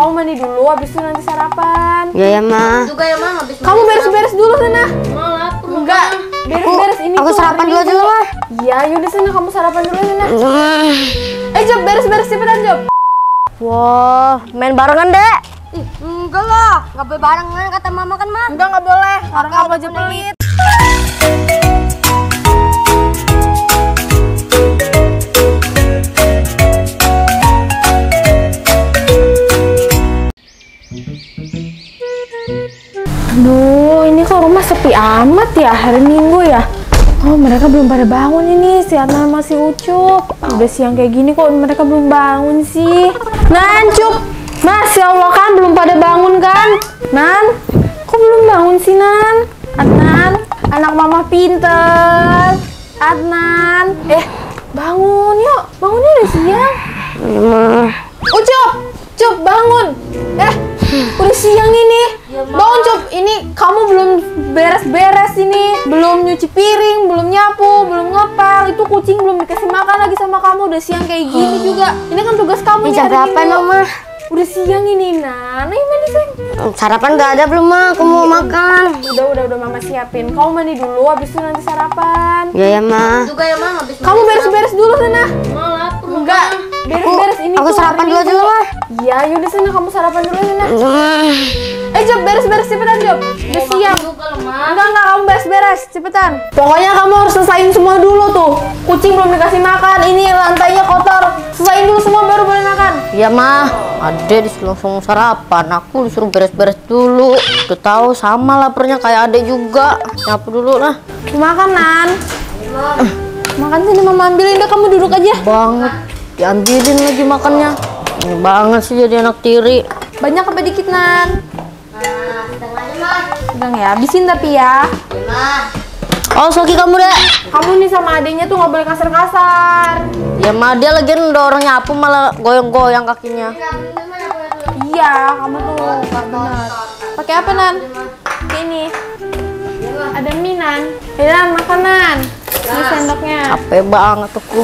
Kamu mandi dulu, habis itu nanti sarapan. Ya ya Ma. Juga ya Ma, habis Kamu beres-beres dulu sana. malah Enggak, beres-beres ini Aku tuh sarapan hari dulu aja Minggu. Ma. Iya, yaudah sana kamu sarapan dulu sana. Job, beres-beres cepetan Job. Wah, main barengan dek. enggak lah, nggak boleh barengan kata mama kan Ma. Enggak boleh, orang kamu aja pelit. Aduh, ini kok rumah sepi amat ya, hari Minggu ya. Oh, mereka belum pada bangun ini, si Adnan masih Ucup. Udah siang kayak gini kok mereka belum bangun sih. Nan, Cup, Masya Allah kan belum pada bangun kan? Nan, kok belum bangun sih Nan? Adnan, anak mama pinter. Adnan, bangun yuk, bangunnya udah siang. Ucup, Cup bangun. Udah siang ini. Bangun Cup, ini kamu belum beres-beres ini, belum nyuci piring, belum nyapu, belum ngepel. Itu kucing belum dikasih makan lagi sama kamu. Udah siang kayak gini juga. Ini kan tugas kamu Ini nih jam hari berapa Minggu. Mama? Udah siang ini, Nan. Ayo mandi sayang. Sarapan nggak ada belum Ma? Aku mau makan. Udah mama siapin. Kamu mandi dulu, habis itu nanti sarapan. Ya ya Ma. Juga ya Ma, habis Kamu beres-beres dulu sana. malah Enggak, beres-beres ini Aku tuh sarapan hari dulu aja Minggu. Ma. Iya, yaudah sana kamu sarapan dulu sana. Job, beres-beres cepetan Job. Udah siang. juga lah Ma. Enggak, kamu beres-beres, cepetan. Pokoknya kamu harus selesaiin semua dulu tuh. Kucing belum dikasih makan, ini lantainya kotor. Selesaiin dulu semua baru boleh makan. Iya Ma. Adek disuruh langsung sarapan. Aku disuruh beres-beres dulu. Udah tahu sama laparnya kayak adek juga. Nyapu dulu lah. Makan, Nan. Makan sini mama ambilin, udah kamu duduk aja. Banget. Diambilin lagi makannya. Ini banget sih jadi anak tiri. Banyak apa dikit, Nan? Nah, setengah aja Ma. Sedang ya, habisin tapi ya. Ya Ma. Oh, Soki kamu dek. Kamu nih sama adiknya tuh nggak boleh kasar-kasar. Ya Ma, dia lagi dorong nyapu malah goyang-goyang kakinya. Iya, kamu tuh nggak benar. Pakai apa, Nan? Pakai ini. Ada mie, Nan. Nan, makanan. Ini sendoknya. Capek banget aku.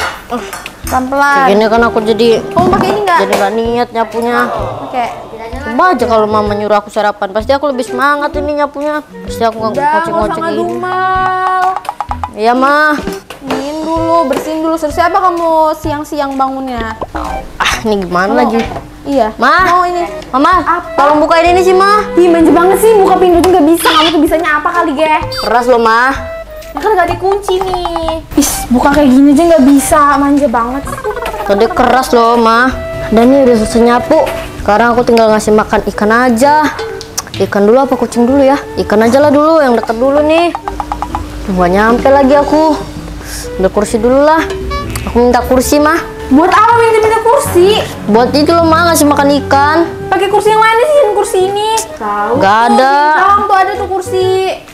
Pelan-pelan. Gini kan aku jadi Kamu pakai ini nggak? nggak niat nyapunya. Pakai. Coba aja kalau mama nyuruh aku sarapan, pasti aku lebih semangat ini nyapunya. Pasti aku nggak Udah, nggak usah ngoceh-ngoceh gini. ngedumal. Iya Ma. Iniin dulu, bersihin dulu. Siapa kamu siang-siang bangunnya? Ah, ini gimana lagi? Iya. Ma. Mau ini. Mama, tolong bukain ini sih Ma. Ih, manja banget sih, buka pintu tuh nggak bisa. Kamu tuh bisanya apa kali, Ge? Keras loh Ma. Ya kan nggak dikunci nih. Is, buka kayak gini aja nggak bisa. Manja banget sih. Tadi keras loh Ma. Dan ini udah selesai nyapu. Sekarang aku tinggal ngasih makan ikan aja. Ikan dulu apa kucing dulu ya? Ikan aja lah dulu, yang deket dulu nih. Nggak nyampe lagi aku. Ambil kursi dulu lah. Aku minta kursi mah. Buat apa minta kursi? Buat itu loh Ma, ngasih makan ikan. Pakai kursi yang lain sih, kursi ini. Tahu. Nggak ada. Tahu tuh ada tuh kursi.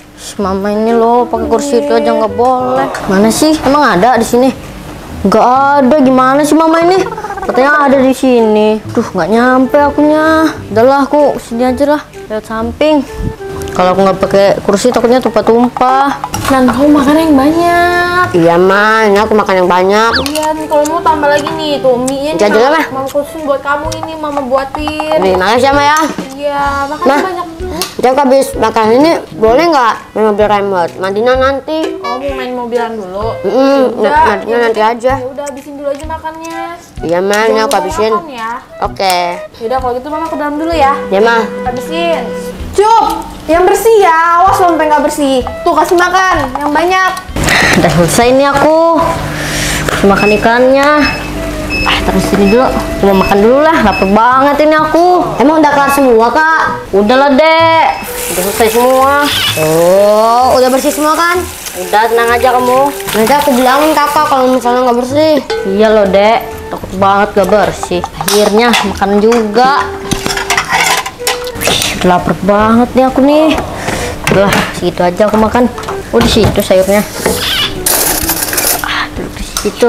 Mama ini loh pakai kursi itu aja nggak boleh. Mana sih? Emang ada di sini? Nggak ada. Gimana sih Mama ini? Katanya ada di sini. Duh, nggak nyampe akunya. Udahlah, aku sini aja lah. Lihat samping. Kalau aku nggak pakai kursi takutnya tumpah-tumpah. Nan, kamu makan yang banyak. Iya Ma, ini aku makan yang banyak. Iya nih, kalau mau tambah lagi nih tuh mie-nya nih. Jajan lah. Mama khusus buat kamu ini, Mama buatin. Nih, makasih ya Ma ya. Iya, makan Ma. banyak. Jadi habis makan ini boleh nggak main mobil remote? Mandinya nanti. Oh, mau main mobilan dulu? Mandinya nanti aja. Ya udah, habisin dulu aja makannya. Iya Ma, ini aku habisin. Makan ya. Oke. Yaudah, kalau gitu Mama ke dalam dulu ya. Ya Ma. Habisin. Cup, yang bersih ya. Awas lo sampai nggak bersih. Tuh, kasih makan yang banyak. Udah selesai nih aku. Makan ikannya. Terus sini dulu. Cuma makan dulu lah. Lapar banget ini aku. Emang udah kelar semua Kak? Udah lah Dek. Udah selesai semua. Oh, udah bersih semua kan? Udah, tenang aja kamu. Nanti aku bilangin Kakak kalau misalnya nggak bersih. Iya loh Dek. Takut banget gak bersih. Akhirnya makan juga. Lapar banget nih aku nih. Udah, segitu aja aku makan. Oh, di situ sayurnya. Duduk di situ.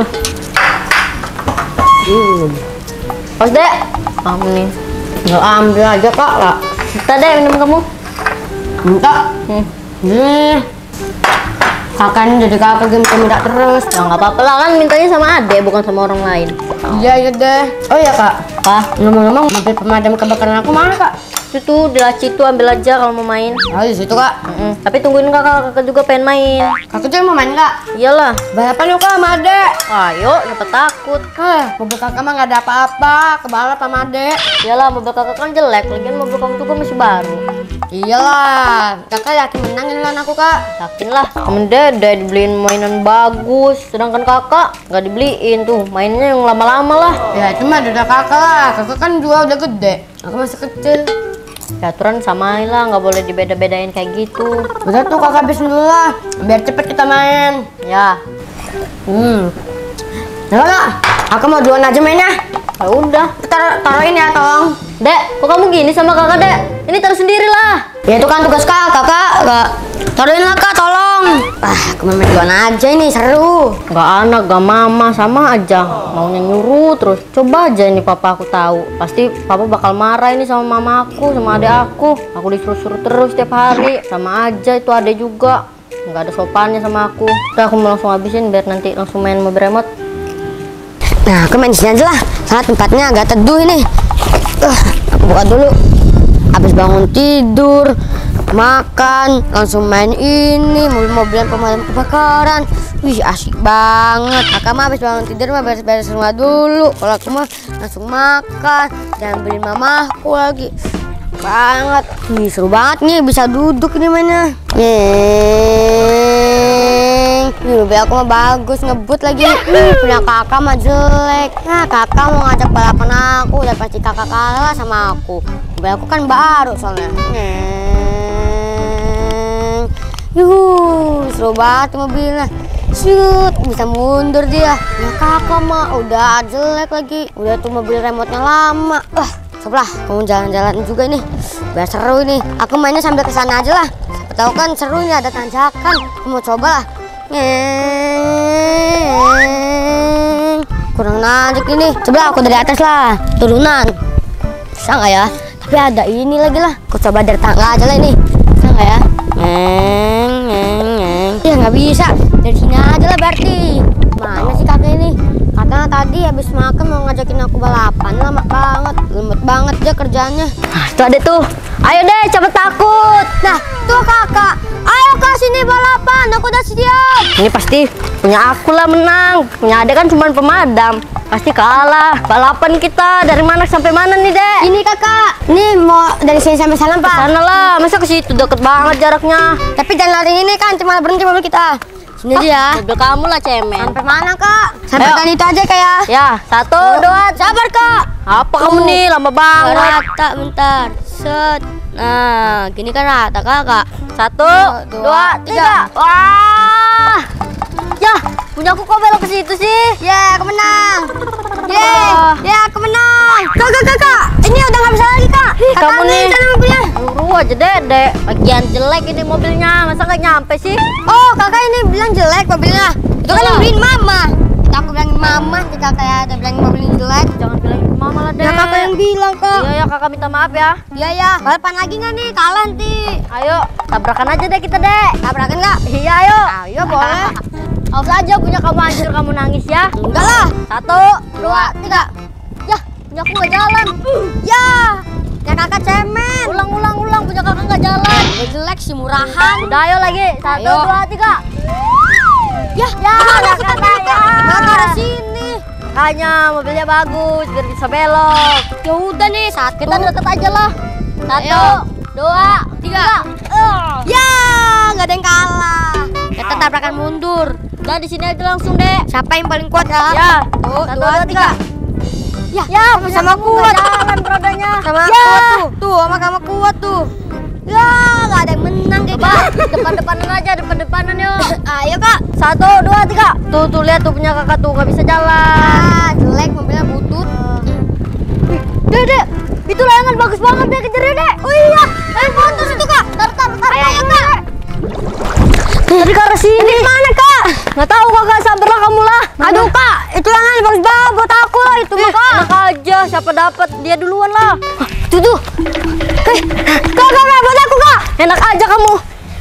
Pas Dek. Kamu nih. Nggak ambil aja Kak lah. Minta Dek minum kamu. Minta. Nih. Kakak ini jadi kakak minta terus. Ya nggak apa-apa lah kan, mintanya sama adek bukan sama orang lain. Iya, iya deh. Oh ya Kak. Kak, ngomong-ngomong mobil pemadam kebakaran aku mana kak? Itu di laci itu ambil aja kalau mau main. Oh di situ kak. Tapi tungguin kakak juga pengen main. Kakak juga mau main kak? Iyalah. Balapan yuk kak sama adek. Ayo, siapa takut? Mobil kakak mah nggak ada apa-apa. Kebalap sama adek. Iyalah, mobil kakak kan jelek. Lagian mobil kamu juga masih baru. Iyalah, kakak yakin menang ini aku kak. Yakin lah. Temen dede dibeliin mainan bagus. Sedangkan kakak nggak dibeliin tuh. Mainnya yang lama-lama lah. Ya itu mah udah kakak lah. Kakak kan juga udah gede. Aku masih kecil. Ya aturan samain lah, nggak boleh dibeda-bedain kayak gitu. Udah tuh kakak habisin dulu lah. Biar cepet kita main. Ya. Nah kak, aku mau duluan aja mainnya. Ya udah. Taruhin ya tolong. Dek, kok kamu gini sama kakak, Dek? Ini taruh sendiri lah. Ya itu kan tugas kakak, kak. Taruhin lah kak, tolong. Aku main duluan aja ini, seru. Gak anak, gak mama, sama aja. Maunya nyuruh terus. Coba aja ini papa aku tahu. Pasti papa bakal marah ini sama mama aku, sama adek aku. Aku disuruh-suruh terus tiap hari. Sama aja itu adek juga. Nggak ada sopannya sama aku. Udah aku mau langsung habisin biar nanti langsung main mobil remote. Nah, aku main di sini aja lah. Karena tempatnya agak teduh ini. Aku buka dulu. Habis bangun tidur, makan, langsung main ini, mobil-mobilan pemadam kebakaran. Wih, asik banget. Kakak mah habis bangun tidur mah beres-beres rumah dulu. Kalau aku mah langsung makan dan beliin mamaku lagi. Banget. Wih, seru banget nih bisa duduk ini mainnya. Mobil aku mah bagus, ngebut lagi. Punya kakak mah jelek. Nah, kakak mau ngajak balapan aku, udah pasti kakak kalah sama aku. Mobil aku kan baru soalnya. Seru banget mobilnya. Shoot, bisa mundur dia. Nah, kakak mah udah jelek lagi. Udah tuh mobil remote-nya lama. Coba lah, kamu jalan-jalan juga nih. Biar seru ini. Aku mainnya sambil kesana aja lah. Siapa tahu kan seru nih, ada tanjakan. Aku mau coba lah. Kurang nanjak ini. Coba aku dari atas lah. Turunan. Bisa nggak ya? Tapi ada ini lagi lah. Aku coba dari tangga aja lah ini. Bisa nggak ya? Ya nggak bisa. Dari sini aja lah berarti. Mana sih kakek ini? Katanya tadi habis makan mau ngajakin aku balapan. Lama banget. Lembut banget dia kerjanya. Tuh ada tuh. Ayo deh, cepet takut. Nah, tuh kakak. Ayo ke sini balapan. Aku udah siap. Ini pasti punya aku lah menang. Punya adek kan cuma pemadam. Pasti kalah. Balapan kita dari mana sampai mana nih, Dek? Ini kakak. Ini mau dari sini sampai sana, Pak. Sana lah. Masa ke situ deket banget jaraknya. Tapi jangan lari ini kan, cuma berhenti mobil kita. Sini aja ya. Mobil kamu lah, cemen. Sampai mana, Kak? Sampai kan itu aja kayak. Ya, 1, 2. Sabar, Kak. Apa kamu nih? Lama banget. Rata, bentar. Set. Nah, gini kan rata, Kakak. 1, 2, 3. Wah. Ya, punya aku kok belok ke situ sih? Ya, aku menang. Ya, aku menang. Kakak. Ini udah nggak bisa lagi, Kak. Kamu nih. Sana mobilnya. Nyuruh aja, Dek. Bagian jelek ini mobilnya. Masa nggak nyampe sih? Oh, kakak ini bilang jelek mobilnya. Itu kan yang beliin mama. Kita aku bilangin mama, jika kayak ada bilangin mobilnya jelek. Jangan bilangin ke mama lah, Dek. Ya kakak yang bilang kok. Iya ya, kakak minta maaf ya. Iya ya. Balapan lagi nggak nih? Kalah nanti. Ayo, tabrakan aja deh kita, Dek. Tabrakan nggak? Iya, ayo. Ayo boleh. Awas aja punya kamu hancur, kamu nangis ya. Enggak lah. 1, 2, 3. Ya, punya aku nggak jalan. Ya. Ya kakak cemen. Ulang, punya kakak nggak jalan. Udah jelek sih murahan. Udah ayo lagi. 1, Ayo. 2, 3. Ya, mana kita kakak ya? Kakak ada sini. Makanya mobilnya bagus biar bisa belok. Ya udah nih, Kita deket aja lah. 1, Ayo. 2, 3. Ya, nggak ada yang kalah. Kita tabrakan mundur. Udah di sini aja langsung, Dek. Siapa yang paling kuat ya? Ya. 1, 1, 2, 3. Ya, sama kamu kuat. nggak jalan rodanya. Sama Ya. kuat tuh. Tuh, sama kamu kuat tuh. Ya, nggak ada yang menang kayak Coba gitu. depan-depanan aja, depan-depanan yuk. Ayo kak. 1, 2, 3. Tuh lihat tuh punya kakak tuh nggak bisa jalan. Jelek mobilnya butut. Dek, itu layangan bagus banget deh, kejar ya, Dek. Oh iya, putus itu kak. Taruh ayo kak. Tadi ke arah sini. Ini mana kak? Nggak tahu kakak, sabarlah kamu lah. Aduh kak, itu layangan bagus banget buat aku lah itu mah kak. Enak aja, siapa dapat dia duluan lah. Tuh. Kak, buat aku kak. Enak aja kamu.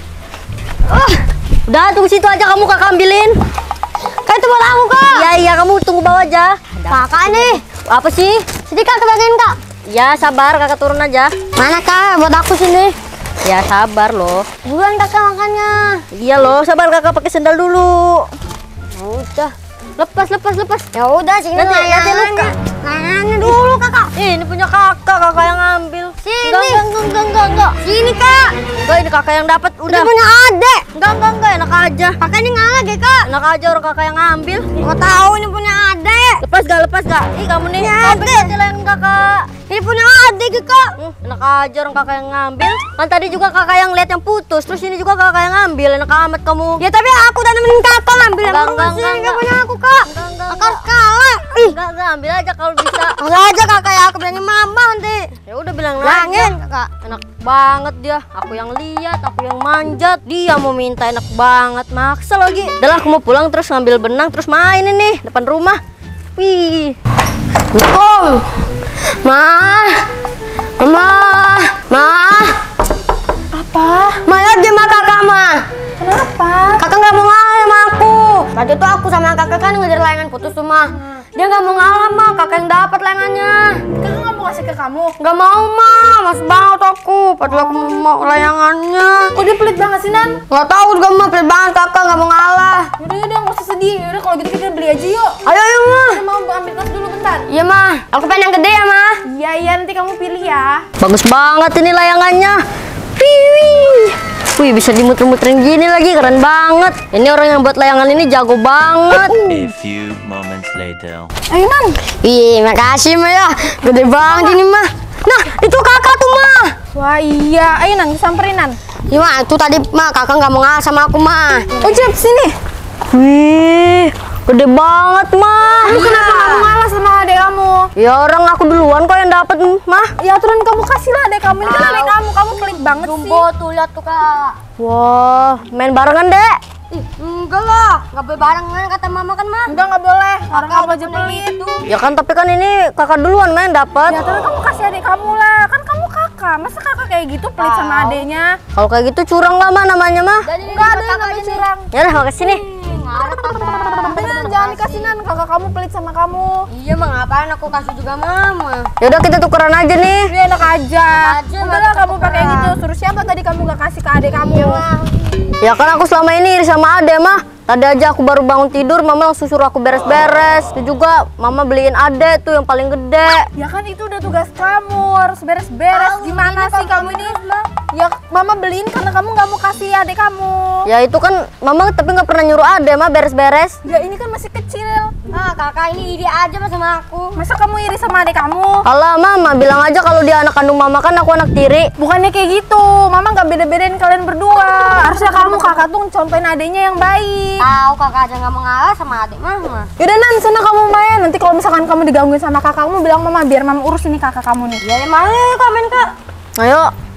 Udah tunggu situ aja kamu, kakak ambilin. Kak itu buat aku kak. Iya, kamu tunggu bawah aja. Kakak nih. Apa sih? Sini kak, kebagian kak. Ya sabar, kakak turun aja. Mana kak? Buat aku sini. Ya sabar loh. Buruan kakak makannya. Iya loh, sabar kakak pakai sendal dulu. Ya udah. Lepas. Ya udah, sini Nanti luka. layangannya dulu kakak. Ini punya kakak yang ngambil. Sini. Enggak. Sini kak. Enggak, ini kakak yang dapat Udah udah. punya adek. Enggak, enak aja. Kakak ini ngalah ya kak. Enak aja orang kakak yang ngambil. Gak tahu ini punya adek. Lepas gak? Ih kamu nih. Ya, Ambil aja layangan kakak. Ini punya adek ya kak. Enak aja orang kakak yang ngambil. Kan tadi juga kakak yang lihat yang putus. Terus ini juga kakak yang ngambil. Enak amat kamu. Ya tapi aku udah nemenin kakak ngambil yang Enggak, sini. enggak. Gak punya aku kak. Enggak. Kakak harus kalah. Ih. Enggak, ambil aja kalau bisa. Enggak aja kakak ya. Aku bilangin mama nanti. Ya udah bilang Bilangin aja. kakak. Enak banget dia. Aku yang lihat, aku yang manjat. Dia mau minta, enak banget. Maksa lagi. Udah lah, aku mau pulang terus ngambil benang terus main ini depan rumah. Wih. Oh, Ma lihat dia sama kakak ma. Kenapa? Kakak nggak mau ngalah sama aku. Tadi tuh aku sama kakak kan ngejar layangan putus tuh ma. Dia nggak mau ngalah ma, kakak yang dapat layangannya. Kakak nggak mau kasih ke kamu? Nggak mau ma, mas banget aku. Padahal aku mau layangannya. Kok dia pelit banget sih, Nan? Nggak tahu juga ma, pelit banget kakak nggak mau ngalah. Yaudah, nggak usah sedih. Yaudah, kalau gitu kita beli aja yuk. Ayo ma. Kita mau ambil tas dulu bentar. Iya ma, aku pengen yang gede ya ma. Iya, nanti kamu pilih ya. Bagus banget ini layangannya. Wih, bisa dimuter-muterin gini lagi, keren banget. Ini orang yang buat layangan ini jago banget. A few moments later. Ayo, Nan. Ih, makasih ma ya. Gede banget ini ma. Nah, itu kakak tuh ma. Wah, iya. Ayo, Nan, samperin, Nan. Iya ma, itu tadi ma kakak nggak mau ngalah sama aku ma. Ucup, sini. Wih, gede banget, mah. Kamu kenapa nggak mau ngalah sama adik kamu? Ya orang aku duluan kok yang dapat, mah. Ya aturan kamu kasih lah adik kamu. Ini kan adik kamu pelit banget sih. Jumbo tuh lihat tuh kak. Wah, main barengan, Dek. Ih, enggak lah, nggak boleh barengan kata mama kan ma. Enggak boleh. Orang kamu aja pelit. Ya kan, tapi kan ini kakak duluan main dapat. Ya aturan kamu kasih adik kamu lah. Kan kamu kakak. Masa kakak kayak gitu pelit sama adiknya? Kalau kayak gitu curang lah, mah namanya, mah. Enggak ada yang namanya curang. Ya udah, makasih nih. Nan, jangan dikasih, Nan. Kakak kamu pelit sama kamu. Iya ma, ngapain aku kasih juga mama. Ya udah kita tukeran aja nih. Dia enak aja. aja, Udahlah Mbak, kamu pakai gitu. Suruh siapa tadi kamu gak kasih ke adik kamu? Ya kan aku selama ini iri sama Ade, mah. Tadi aja aku baru bangun tidur, mama langsung suruh aku beres-beres. Itu juga mama beliin Ade tuh yang paling gede. Ya kan itu udah tugas kamu, harus beres-beres. Gimana sih kamu ini? Ya mama beliin karena kamu nggak mau kasih adik kamu. Ya itu kan mama tapi nggak pernah nyuruh Ade, mah beres-beres. Ya ini kan masih kecil. Ah, kakak ini iri aja ma sama aku. Masa kamu iri sama adik kamu? Alah, mama bilang aja kalau dia anak kandung mama, kan aku anak tiri. Bukannya kayak gitu. Mama nggak beda-bedain kalian berdua. Harusnya kamu kakak tuh contohin adiknya yang baik. Tahu kakak aja nggak mau ngalah sama adik mama. Yaudah Nan, sana kamu main. Nanti kalau misalkan kamu digangguin sama kakakmu, bilang mama biar mama urus ini kakak kamu nih. Ya mana komen kak? Ayo.